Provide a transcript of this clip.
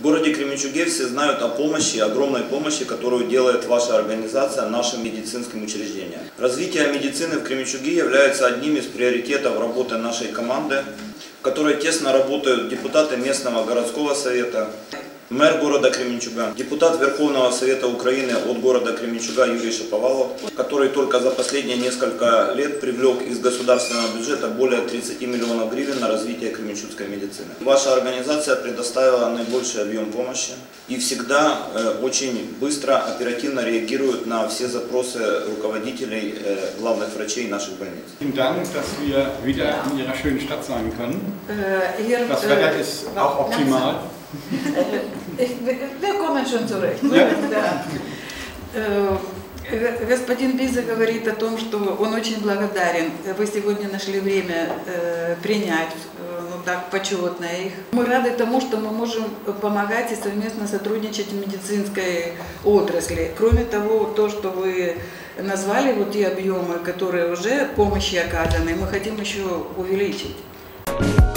городе Кременчуге все знают о помощи, огромной помощи, которую делает ваша организация нашим медицинским учреждениям. Развитие медицины в Кременчуге является одним из приоритетов работы нашей команды, в которой тесно работают депутаты местного городского совета, мэр города Кременчуга, депутат Верховного Совета Украины от города Кременчуга Юрий Шаповалов, который только за последние несколько лет привлек из государственного бюджета более 30 миллионов гривен на развитие кременчугской медицины. Ваша организация предоставила наибольший объем помощи и всегда очень быстро, оперативно реагирует на все запросы руководителей, главных врачей наших больниц. Vielen Dank, dass wir wieder in Ihrer schönen Stadt sein können. Das Wetter ist auch optimal. Willkommen schon zurück. Господин Биза говорит о том, что он очень благодарен. Вы сегодня нашли время принять, ну так, почетно их. Мы рады тому, что мы можем помогать и совместно сотрудничать в медицинской отрасли. Кроме того, то, что вы назвали, вот те объемы, которые уже помощи оказаны, мы хотим еще увеличить.